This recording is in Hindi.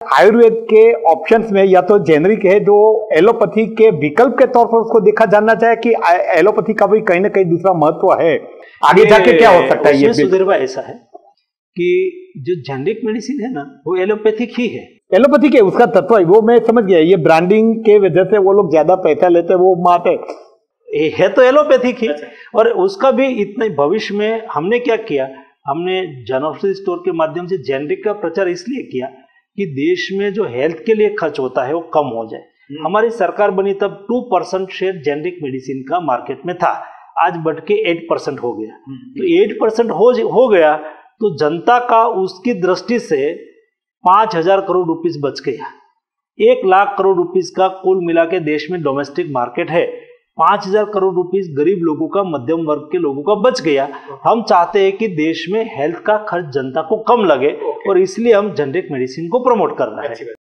आयुर्वेद के ऑप्शंस में या तो जेनरिक है जो एलोपैथी के विकल्प के तौर पर उसको देखा जानना चाहिए कि एलोपैथी का भी कहीं ना कहीं दूसरा महत्व है, आगे जाके क्या हो सकता है? ये सुधीर भाई ऐसा है कि जो जेनरिक मेडिसिन है ना वो एलोपैथिक ही है। एलोपैथी के उसका तत्व है वो मैं समझ गया, ये ब्रांडिंग के वजह से वो लोग ज्यादा पैसा लेते हैं, वो बात है तो एलोपैथिक ही। और उसका भी इतना भविष्य में हमने क्या किया, हमने जन औषधि स्टोर के माध्यम से जेनरिक का प्रचार इसलिए किया कि देश में जो हेल्थ के लिए खर्च होता है वो कम हो जाए। हमारी सरकार बनी तब 2% शेयर जेनरिक मेडिसिन का मार्केट में था, आज बढ़ के 8% हो गया। तो 8% हो गया तो जनता का उसकी दृष्टि से 5,000 करोड़ रुपीस बच गया। 1 लाख करोड़ रुपीस का कुल मिला के देश में डोमेस्टिक मार्केट है। 5,000 करोड़ रुपीस गरीब लोगों का, मध्यम वर्ग के लोगों का बच गया। हम चाहते हैं कि देश में हेल्थ का खर्च जनता को कम लगे और इसलिए हम जेनरिक मेडिसिन को प्रमोट कर रहे हैं।